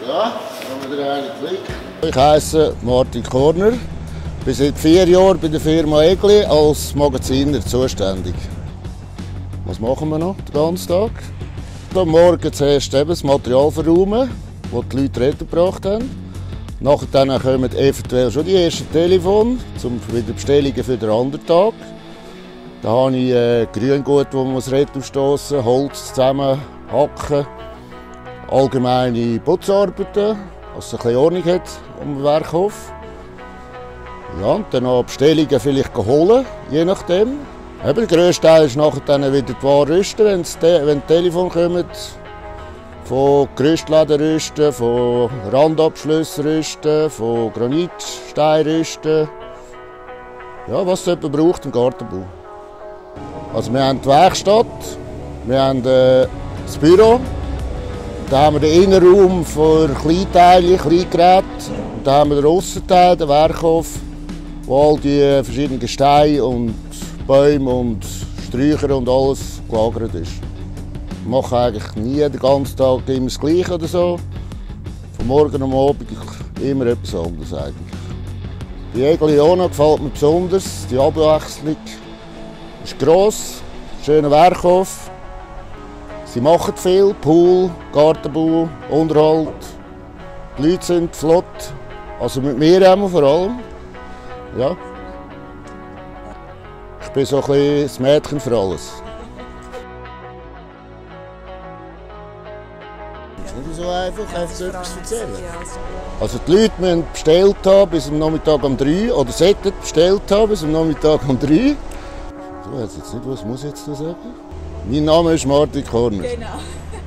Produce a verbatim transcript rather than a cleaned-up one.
Ja, haben wir den einen Blick. Ich heiße Martin Korner, bin seit vier Jahren bei der Firma Egli als Magaziner zuständig. Was machen wir noch den ganzen Tag? Am Morgen zuerst eben das Material verräumen, das die Leute retourgebracht haben. Nachher kommen eventuell schon die ersten Telefone, um wieder Bestellungen für den anderen Tag. Da habe ich äh, Grüngut, das man retourstossen muss, Holz zusammenhacken, allgemeine Putzarbeiten, dass es ein bisschen Ordnung hat am Werkhof. Ja, und dann noch Bestellungen vielleicht holen, je nachdem. Eben, der grösste Teil ist nachher dann wieder die Ware rüsten, wenn die Telefone kommen. Von Gerüstläden rüsten, von Randabschlüssen rüsten, von Granitsteinen rüsten. Ja, was jemand braucht im Gartenbau. Also wir haben die Werkstatt, wir haben äh, das Büro, dann haben wir den Innenraum für Kleinteile, Kleingeräte, und dann haben wir den Aussenteil, den Werkhof, wo all die verschiedenen Steine und Bäume und Sträucher und alles gelagert ist. Ich mache eigentlich nie den ganzen Tag immer das Gleiche oder so. Von morgen am Abend immer etwas anderes eigentlich. Die Egliona gefällt mir besonders. Die Abwechslung ist gross, schöner Werkhof. Sie machen viel, Pool, Gartenbau, Unterhalt. Die Leute sind flott, also mit mir auch vor allem. Ja. Ich bin so ein bisschen das Mädchen für alles. Es ist nicht so einfach, einfach so etwas zu erzählen. Also die Leute müssen bestellt haben bis am Nachmittag um drei oder sollten bestellt haben bis am Nachmittag um drei. So, jetzt nicht, was muss ich jetzt noch sagen? Mein Name ist Martin Korner. Genau.